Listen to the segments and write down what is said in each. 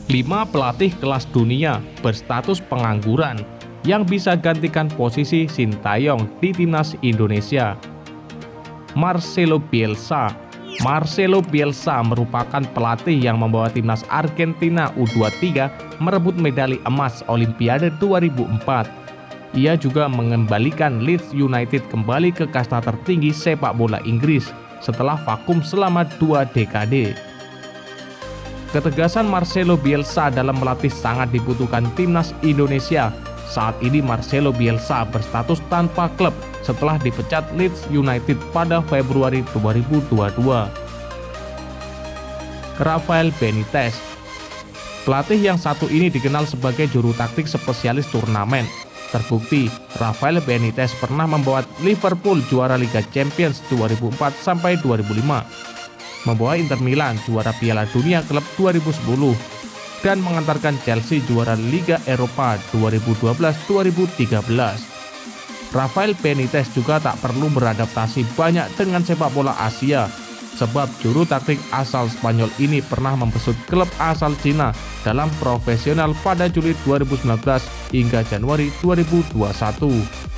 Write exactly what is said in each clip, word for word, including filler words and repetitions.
lima pelatih kelas dunia berstatus pengangguran yang bisa gantikan posisi Sintayong di timnas Indonesia. Marcelo Bielsa. Marcelo Bielsa merupakan pelatih yang membawa timnas Argentina U dua puluh tiga merebut medali emas Olimpiade dua ribu empat. Ia juga mengembalikan Leeds United kembali ke kasta tertinggi sepak bola Inggris setelah vakum selama dua dekade. Ketegasan Marcelo Bielsa dalam melatih sangat dibutuhkan timnas Indonesia. Saat ini Marcelo Bielsa berstatus tanpa klub setelah dipecat Leeds United pada Februari dua ribu dua puluh dua. Rafael Benitez. Pelatih yang satu ini dikenal sebagai juru taktik spesialis turnamen. Terbukti, Rafael Benitez pernah membawa Liverpool juara Liga Champions dua ribu empat sampai dua ribu lima, membawa Inter Milan juara Piala Dunia Klub dua ribu sepuluh, dan mengantarkan Chelsea juara Liga Eropa dua ribu dua belas dua ribu tiga belas. Rafael Benitez juga tak perlu beradaptasi banyak dengan sepak bola Asia, sebab juru taktik asal Spanyol ini pernah membesut klub asal Cina dalam profesional pada Juli dua ribu sembilan belas hingga Januari dua ribu dua puluh satu.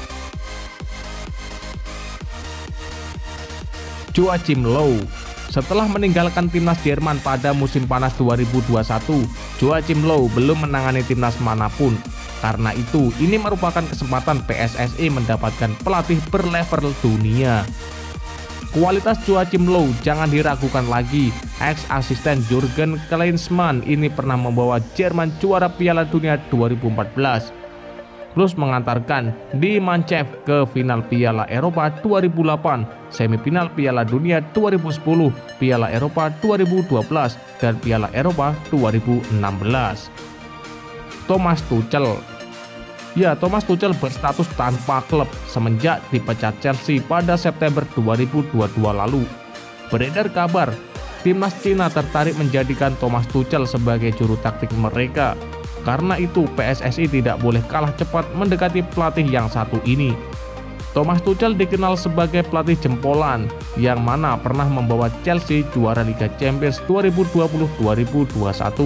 Joachim Low. Setelah meninggalkan timnas Jerman pada musim panas dua ribu dua puluh satu, Joachim Low belum menangani timnas manapun. Karena itu, ini merupakan kesempatan P S S I mendapatkan pelatih berlevel dunia. Kualitas Joachim Low jangan diragukan lagi. Ex-asisten Jurgen Klinsmann ini pernah membawa Jerman juara Piala Dunia dua ribu empat belas. Plus mengantarkan Die Mannschaft ke final Piala Eropa dua ribu delapan, semifinal Piala Dunia dua ribu sepuluh, Piala Eropa dua ribu dua belas, dan Piala Eropa dua ribu enam belas. Thomas Tuchel. Ya, Thomas Tuchel berstatus tanpa klub semenjak dipecat Chelsea pada September dua ribu dua puluh dua lalu. Beredar kabar, timnas Cina tertarik menjadikan Thomas Tuchel sebagai juru taktik mereka. Karena itu, P S S I tidak boleh kalah cepat mendekati pelatih yang satu ini. Thomas Tuchel dikenal sebagai pelatih jempolan, yang mana pernah membawa Chelsea juara Liga Champions dua ribu dua puluh dua ribu dua puluh satu.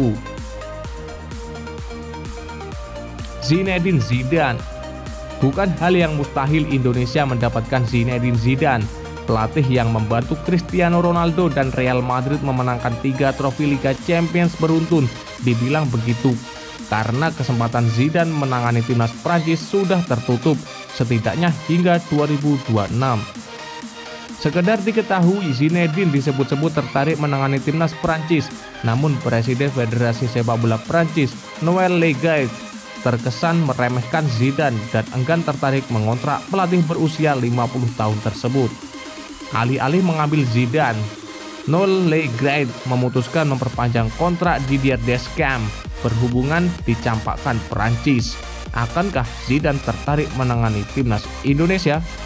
Zinedine Zidane. Bukan hal yang mustahil Indonesia mendapatkan Zinedine Zidane, pelatih yang membantu Cristiano Ronaldo dan Real Madrid memenangkan tiga trofi Liga Champions beruntun. Dibilang begitu karena kesempatan Zidane menangani timnas Prancis sudah tertutup setidaknya hingga dua ribu dua puluh enam. Sekedar diketahui, Zinedine disebut-sebut tertarik menangani timnas Prancis, namun Presiden Federasi Sepak Bola Prancis, Noël Le Graët, terkesan meremehkan Zidane dan enggan tertarik mengontrak pelatih berusia lima puluh tahun tersebut. Alih-alih mengambil Zidane, Noël Le Graët memutuskan memperpanjang kontrak Didier Deschamps. Berhubungan dicampakkan Prancis. Akankah Zidane tertarik menangani timnas Indonesia?